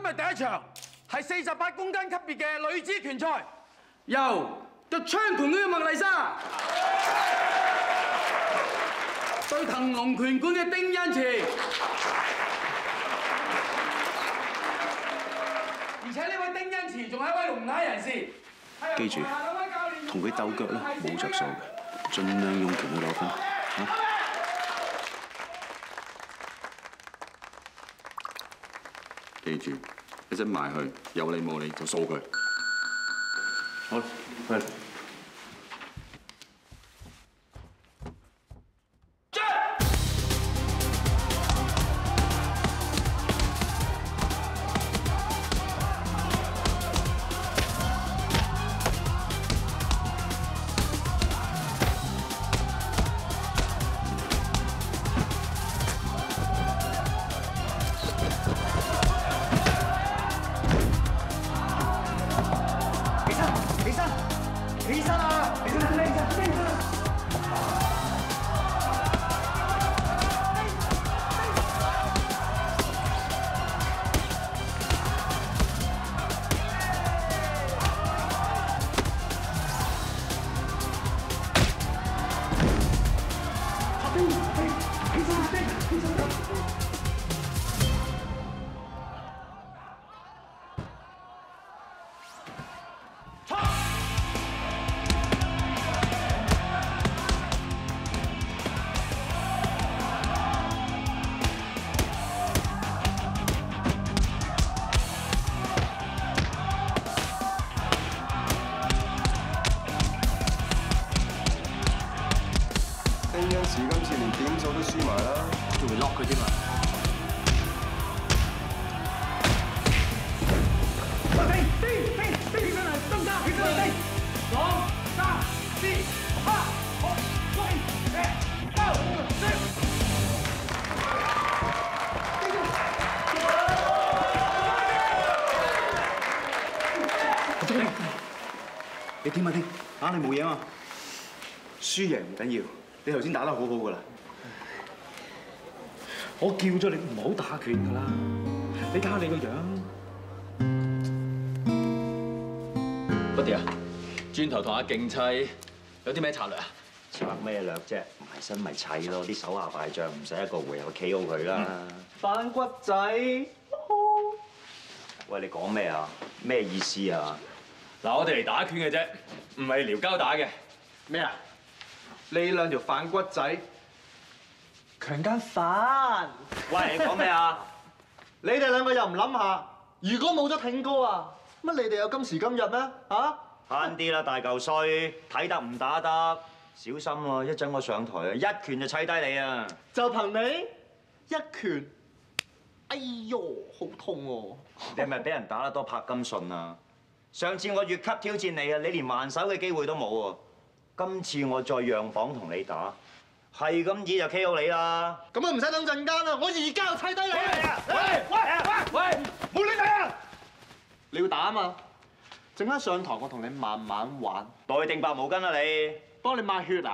今日第一場係48公斤級別嘅女子拳賽，由對槍拳嘅麥麗莎對騰龍拳館嘅丁恩慈，而且呢位丁恩慈仲係一位龍奶人士。 記住，同佢鬥腳咧冇着數嘅，盡量用拳去攞分嚇。記住，一陣埋去，有理冇理就掃佢。好，去。 今次連點數都輸埋啦，仲會 lock 佢添啊！ 起身嚟，增加，起身嚟，2、3、4、5、6、7、8、9、10。 丁，你點啊丁？嚇你冇嘢嘛？輸贏唔緊要。 你頭先打得好好㗎啦！ 我叫咗你唔好打拳㗎啦，你睇下你個樣。 不掂啊！轉頭同阿勁砌，有啲咩策略啊？ 策咩略啫？埋身咪砌咯，啲手下敗將唔使一個回合 KO 佢啦。反骨仔，喂你講咩啊？咩意思啊？ 嗱，我哋嚟打拳嘅啫，唔係撩交打嘅。 咩啊？ 你兩條反骨仔強姦犯！ 喂，你講咩啊？ 你哋兩個又唔諗下，如果冇咗挺哥啊，乜你哋有今時今日咩？嚇！ 慳啲啦，大嚿衰，睇得唔打得，小心喎！一陣我上台啊，一拳就砌低你啊！ 就憑你一拳，哎呦，好痛喎！ 你係咪俾人打得多柏金遜啊？上次我越級挑戰你啊，你連還手嘅機會都冇喎。 今次我再讓磅同你打，係咁意就 KO 你啦！ 咁啊唔使等陣間啦，我而家就砌低你！喂，冇亂嚟啊！你要打啊嘛？陣間上堂我同你慢慢玩。 袋定白毛巾啊你！ 幫你抹血啊！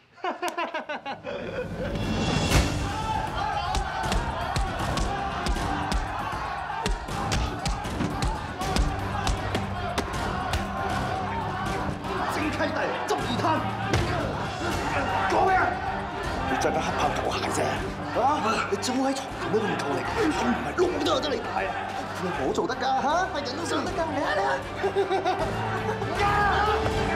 契弟執二攤，講咩啊？你着緊黑豹球鞋啫，啊！你早喺床做咩咁夠力？我唔係窿都有得你大啊！我做得㗎嚇，係人都做得㗎，嚟啊！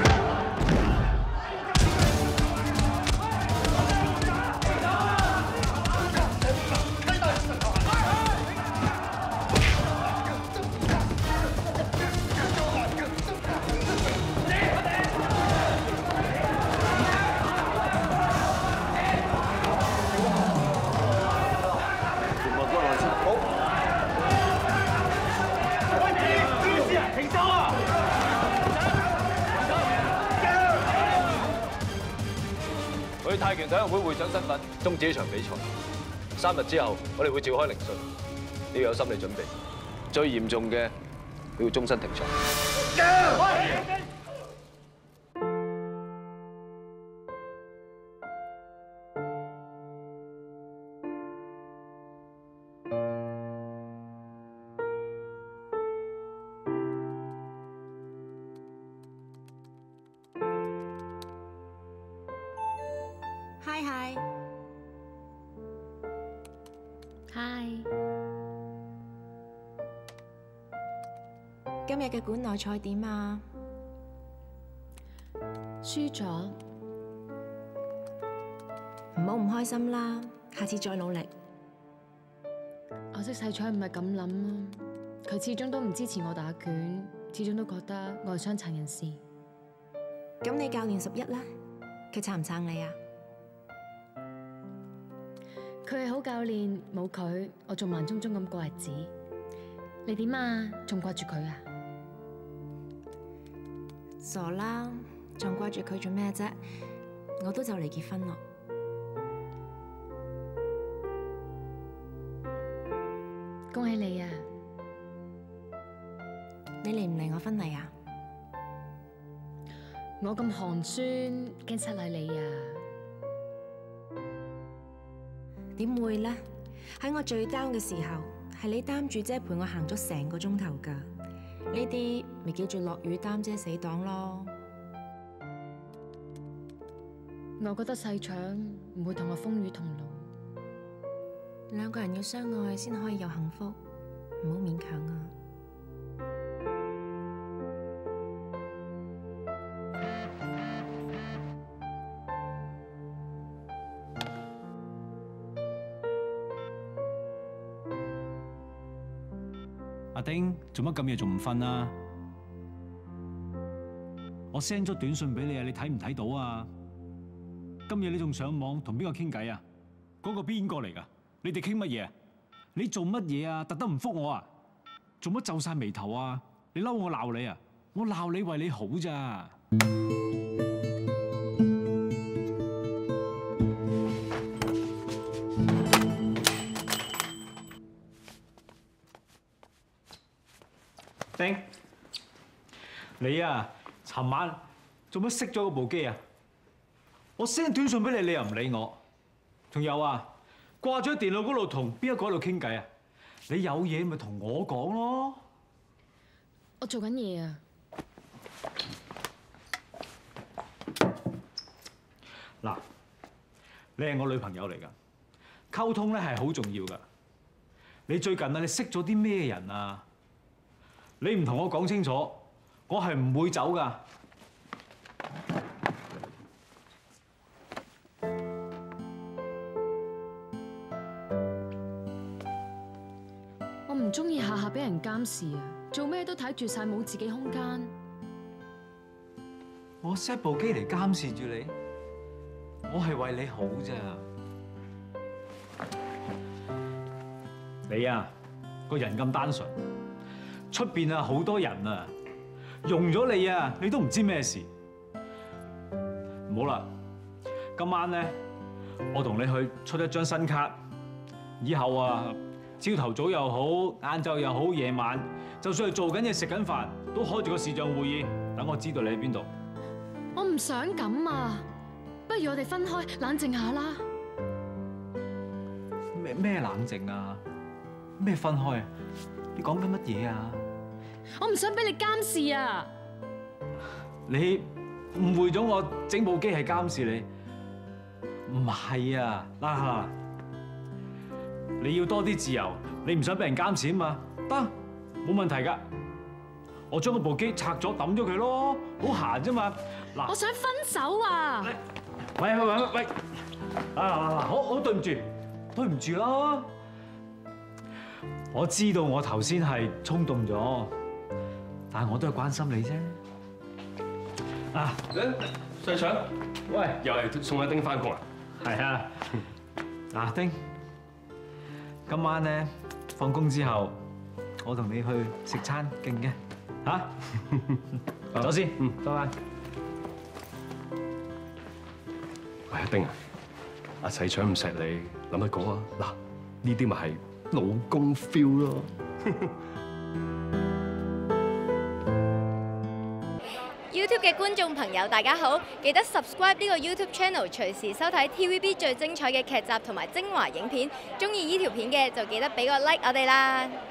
佢泰拳體育會會長身份終止呢場比賽。3日之後，我哋會召開聆訊，你要有心理準備。最嚴重嘅，你要終身停賽。 今日嘅館內賽點啊？ 輸咗， 唔好唔開心啦，下次再努力。 我識細彩唔係咁諗啊，佢始終都唔支持我打拳，始終都覺得我係傷殘人士。 咁你教練11啦，佢撐唔撐你啊？ 佢係好教練，冇佢我仲慢中中咁過日子。你點啊？仲掛住佢啊？ 傻啦，仲掛住佢做咩啫？我都就嚟結婚咯。 恭喜你啊！ 你嚟唔嚟我婚禮啊？ 我咁寒酸，驚失禮你啊！ 點會呢？喺我最 down 嘅時候，係你擔住遮陪我行咗成個鐘頭㗎。呢啲咪叫做落雨擔遮死黨咯。 我覺得細腸唔會同我風雨同路。 兩個人要相愛先可以有幸福，唔好勉強啊！ 阿丁，做乜咁夜仲唔瞓啊？我 send 咗短信俾你啊，你睇唔睇到啊？今夜你仲上網同邊個傾偈啊？嗰個邊個嚟㗎？你哋傾乜嘢啊？你做乜嘢啊？特登唔覆我啊？做乜皺晒眉頭啊？你嬲我鬧你啊？我鬧你為你好咋？丁，你啊，尋晚做乜熄咗嗰部機啊？我 send 短信俾你，你又唔理我。仲有啊，掛咗喺電腦嗰度同邊一個喺度傾偈啊？你有嘢咪同我講咯。 我做緊嘢啊！ 嗱，你係我女朋友嚟㗎，溝通咧係好重要㗎。你最近啊，你識咗啲咩人啊？你唔同我講清楚，我係唔會走㗎。 我唔中意下下俾人監視啊！做咩都睇住晒，冇自己空間。 我 set 部機嚟監視住你，我係為你好咋。你啊，個人咁單純。出邊啊好多人啊，用咗你啊，你都唔知咩事。唔好啦，今晚咧，我同你去出一張新卡。以後啊，朝頭早又好，晏晝又好，夜晚，就算係做緊嘢食緊飯，都開住個視像會議，等我知道你喺邊度。 我唔想咁啊，不如我哋分開冷靜下啦。 咩冷靜啊？咩分開啊？你講緊乜嘢啊？ 我唔想俾你監視啊！ 你誤會咗我整部機係監視你，唔係啊！嗱，你要多啲自由，你唔想俾人監視啊嘛？得，冇問題㗎。我將嗰部機拆咗抌咗佢咯，好閒啫嘛。嗱， 我想分手啊！ 喂，好對唔住，對唔住啦。我知道我頭先係衝動咗，但係我都係關心你啫。啊， 細腸， 喂， 又係送阿丁返工啊？ 係啊。嗱，丁，今晚咧放工之後，我同你去食餐勁嘅嚇。走先，拜拜。 喂，阿丁啊，阿細腸唔錫你，諗乜講啊？嗱，呢啲咪係老公 feel 咯。 YouTube 嘅觀眾朋友，大家好，記得 subscribe 呢個 YouTube channel， 隨時收睇 TVB 最精彩嘅劇集同埋精華影片。中意呢條片嘅就記得俾個 like 我哋啦。